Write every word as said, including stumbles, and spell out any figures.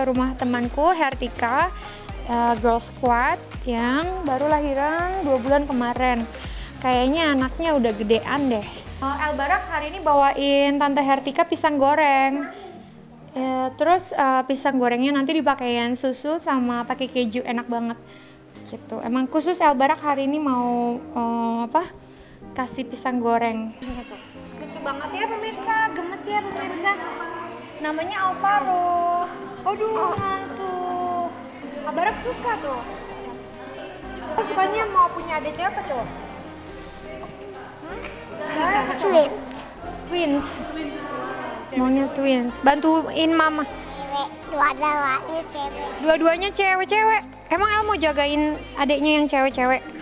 rumah temanku Hertika, uh, Girl Squad yang baru lahiran dua bulan kemarin. Kayaknya anaknya udah gedean deh. Uh, El Barak hari ini bawain Tante Hertika pisang goreng. Uh, terus uh, pisang gorengnya nanti dipakein susu sama pakai keju, enak banget. Gitu. Emang khusus El Barak hari ini mau uh, apa? Kasih pisang goreng. Gitu. Lucu banget ya pemirsa, gemes ya pemirsa. Namanya Alvaro. Aduh, mantul. El Barak suka tuh. Oh, sukanya mau punya adik cewek apa cowok? Hmm? Twins. Twins. Maunya twins. Bantuin mama. Cewek, dua-duanya cewek. Dua-duanya cewek-cewek. Emang El mau jagain adiknya yang cewek-cewek?